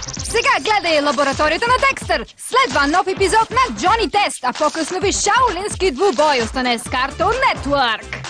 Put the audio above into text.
Сега гледай лабораторията на Декстър! Следва нов епизод на Джони Тест, а по-късно ви шаолински двубой. Остане с Cartoon Network!